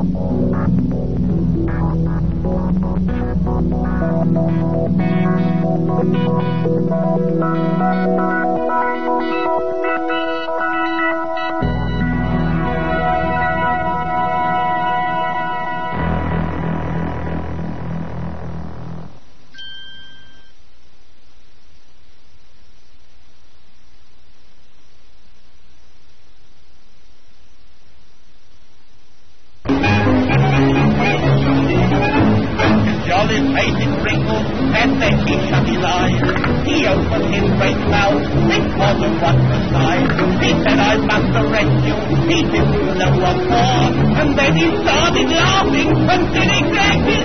And then he shut his eyes. He opened his great mouth because of what was I. He said, I must arrest you. He didn't know what for. And then he started laughing and did exactly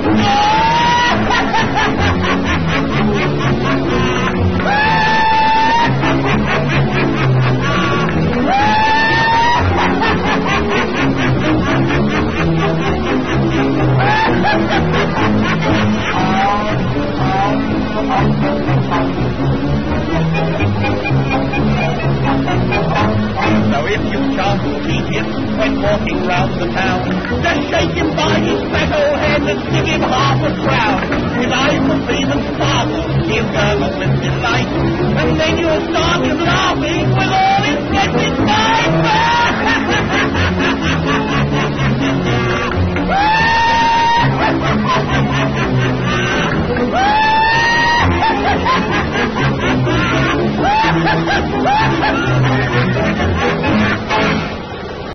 So if you chance to meet him when walking round the town, just shake him by his fat old head and give him half a crown. His eyes will beam and sparkle, he'll gurgle